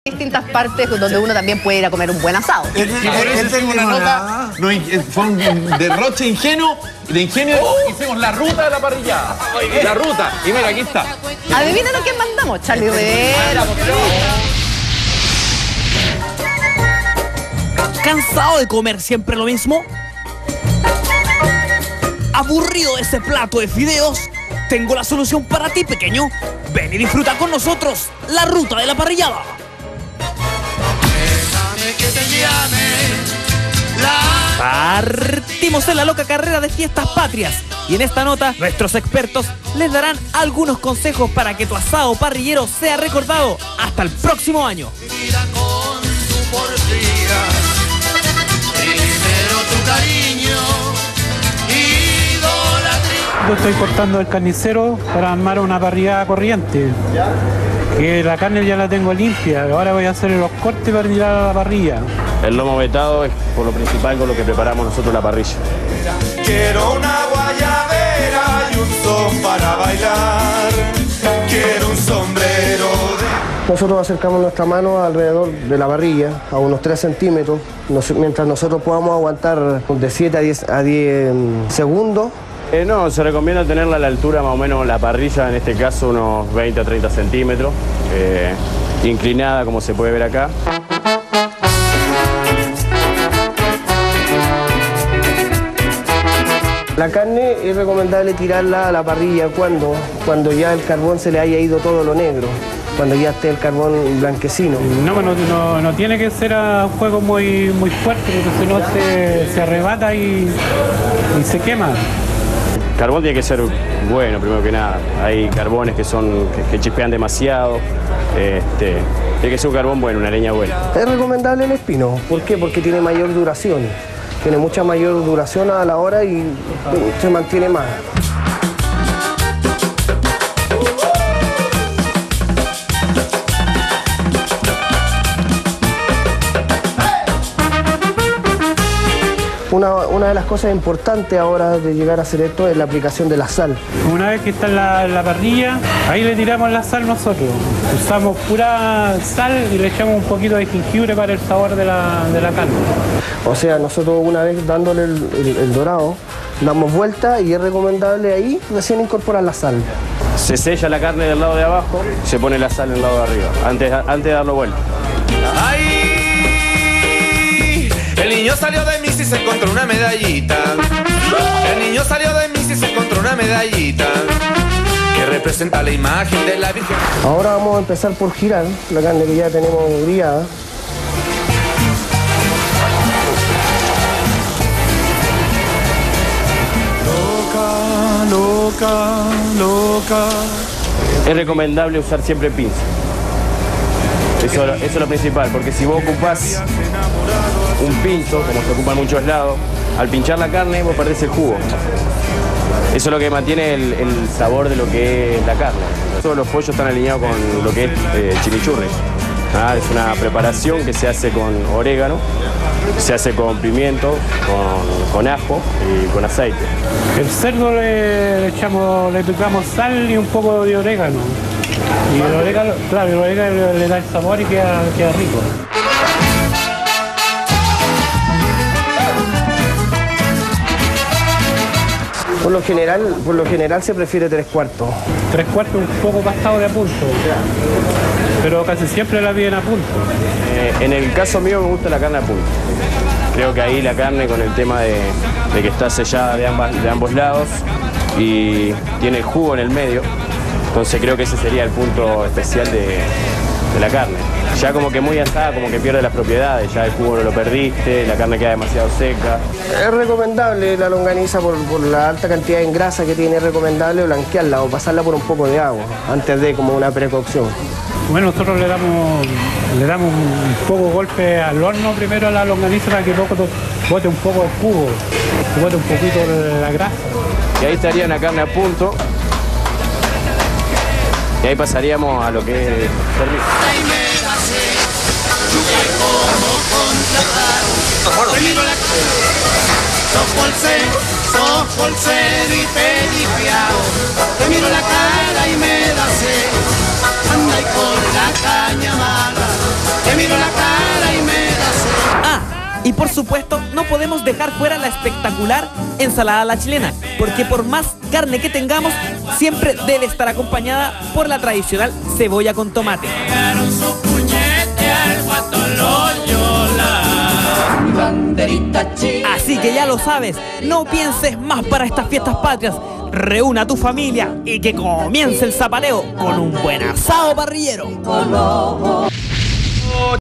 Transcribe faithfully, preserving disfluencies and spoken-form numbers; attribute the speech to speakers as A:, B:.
A: distintas partes donde uno también puede ir a comer un buen asado.
B: Por eso hicimos una nota, no, fue un derroche ingenuo, de ingenio, oh. Hicimos la ruta de la parrillada. La ruta, y mira, aquí está.
A: Adivinen a quién mandamos, Charlie Rivera.
C: ¿Cansado de comer siempre lo mismo? ¿Aburrido de ese plato de fideos? Tengo la solución para ti, pequeño. Ven y disfruta con nosotros la ruta de la parrillada.
D: Que te llame la...
C: Partimos en la loca carrera de fiestas patrias. Y en esta nota, nuestros expertos les darán algunos consejos para que tu asado parrillero sea recordado hasta el próximo año.
D: Con tu porfía, primero tu cariño, idolatría.
E: Yo estoy cortando el carnicero para armar una parrillada corriente. Que la carne ya la tengo limpia, ahora voy a hacer los cortes para tirar a la parrilla.
F: El lomo vetado es por lo principal con lo que preparamos nosotros la parrilla.
D: Quiero una guayabera y un son para bailar. Quiero un sombrero de...
G: Nosotros acercamos nuestra mano alrededor de la parrilla, a unos tres centímetros, mientras nosotros podamos aguantar de siete a diez segundos.
F: Eh, no, se recomienda tenerla a la altura más o menos la parrilla, en este caso unos veinte a treinta centímetros, eh, inclinada como se puede ver acá.
G: La carne es recomendable tirarla a la parrilla cuando, cuando ya el carbón se le haya ido todo lo negro, cuando ya esté el carbón blanquecino.
E: No, no, no, no tiene que ser a fuego muy, muy fuerte, porque si no se, se arrebata y, y se quema.
F: El carbón tiene que ser bueno, primero que nada. Hay carbones que son que, que chispean demasiado. Este, tiene que ser un carbón bueno, una leña buena.
G: Es recomendable el espino. ¿Por qué? Porque tiene mayor duración. Tiene mucha mayor duración a la hora y se mantiene más. Una, una de las cosas importantes ahora de llegar a hacer esto es la aplicación de la sal.
E: Una vez que está en la, la parrilla, ahí le tiramos la sal nosotros. Usamos pura sal y le echamos un poquito de jengibre para el sabor de la, de la carne.
G: O sea, nosotros una vez dándole el, el, el dorado, damos vuelta y es recomendable ahí recién incorporar la sal.
F: Se sella la carne del lado de abajo, se pone la sal del lado de arriba, antes, antes de darlo vuelta.
D: ¡Ay! El niño salió de Miss y se encontró una medallita. El niño salió de Miss y se encontró una medallita que representa la imagen de la Virgen.
G: Ahora vamos a empezar por girar la carne que ya tenemos grillada.
D: Loca, loca, loca.
F: Es recomendable usar siempre pinza. Eso, eso es lo principal, porque si vos ocupás un pinzo, como se ocupa en muchos lados, al pinchar la carne vos perdés el jugo. Eso es lo que mantiene el, el sabor de lo que es la carne. Todos los pollos están alineados con lo que es eh, chimichurri. Ah, es una preparación que se hace con orégano, se hace con pimiento, con, con ajo y con aceite.
E: El cerdo le, le echamos, le tocamos sal y un poco de orégano. Y el orégano, claro, el orégano le da el sabor y queda, queda rico.
G: Por lo general, por lo general se prefiere tres cuartos.
E: Tres cuartos un poco pasado de a punto, pero casi siempre la piden a punto.
F: Eh, en el caso mío me gusta la carne a punto. Creo que ahí la carne con el tema de, de que está sellada de, ambas, de ambos lados y tiene el jugo en el medio. Entonces creo que ese sería el punto especial de, de la carne. Ya como que muy asada, como que pierde las propiedades, ya el jugo no lo perdiste, la carne queda demasiado seca.
G: Es recomendable la longaniza por, por la alta cantidad de grasa que tiene, es recomendable blanquearla o pasarla por un poco de agua antes de como una precocción.
E: Bueno, nosotros le damos, le damos un poco golpe al horno primero a la longaniza para que poco bote un poco el jugo, bote un poquito la grasa.
F: Y ahí estaría la carne a punto. Y ahí pasaríamos a lo que es servir.
D: Te miro la cara y me da sed. Anda y con la caña mala.
C: Y por supuesto, no podemos dejar fuera la espectacular ensalada a la chilena, porque por más carne que tengamos, siempre debe estar acompañada por la tradicional cebolla con tomate. Así que ya lo sabes, no pienses más para estas fiestas patrias. Reúna a tu familia y que comience el zapaleo con un buen asado parrillero.